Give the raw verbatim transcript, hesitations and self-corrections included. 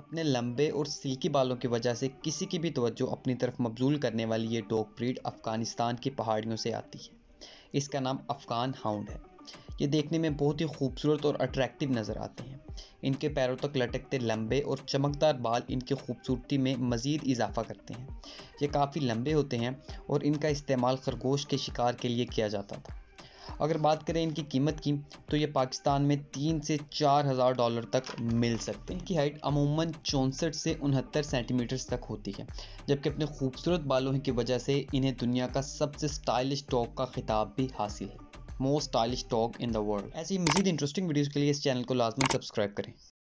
अपने लंबे और सिल्की बालों की वजह से किसी की भी तवज्जो अपनी तरफ मबजूल करने वाली ये डॉग ब्रीड अफ़गानिस्तान की पहाड़ियों से आती है। इसका नाम अफ़गान हाउंड है। ये देखने में बहुत ही खूबसूरत और अट्रैक्टिव नज़र आते हैं। इनके पैरों तक लटकते लंबे और चमकदार बाल इनकी खूबसूरती में मज़ीद इजाफा करते हैं। ये काफ़ी लंबे होते हैं और इनका इस्तेमाल खरगोश के शिकार के लिए किया जाता था। अगर बात करें इनकी कीमत की, तो ये पाकिस्तान में तीन से चार हज़ार डॉलर तक मिल सकते हैं। इनकी हाइट अमूमन चौंसठ से उनहत्तर सेंटीमीटर तक होती है, जबकि अपने खूबसूरत बालों की वजह से इन्हें दुनिया का सबसे स्टाइलिश डॉग का खिताब भी हासिल है। Most stylish dog in the world. ऐसी मज़ीद इंटरेस्टिंग वीडियोज़ के लिए इस चैनल को लाजमी सब्सक्राइब करें।